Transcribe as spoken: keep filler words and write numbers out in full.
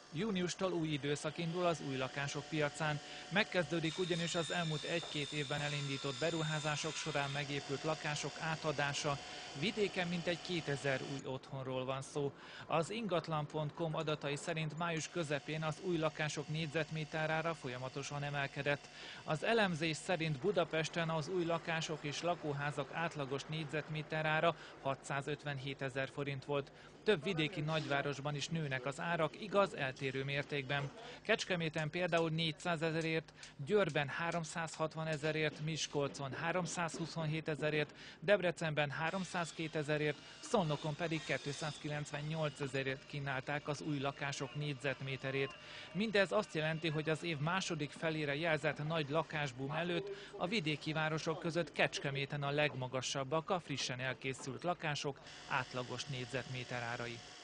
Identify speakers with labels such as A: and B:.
A: Júniustól új időszak indul az új lakások piacán. Megkezdődik ugyanis az elmúlt egy-két évben elindított beruházások során megépült lakások átadása. Vidéken mintegy kétezer új otthonról van szó. Az ingatlan pont com adatai szerint május közepén az új lakások négyzetméterára folyamatosan emelkedett. Az elemzés szerint Budapesten az új lakások és lakóházak átlagos négyzetméterára hatszázötvenhétezer forint volt. Több vidéki nagyvárosban is nőnek az árak, igaz, eltérő mértékben. Kecskeméten például négyszázezerért, Győrben háromszázhatvanezerért, Miskolcon háromszázhuszonhétezerért, Debrecenben háromszázkétezerért, Szolnokon pedig kétszázkilencvennyolcezerért kínálták az új lakások négyzetméterét. Mindez azt jelenti, hogy az év második felére jelzett nagy lakásboom előtt a vidéki városok között Kecskeméten a legmagasabbak a frissen elkészült lakások átlagos négyzetméter árai.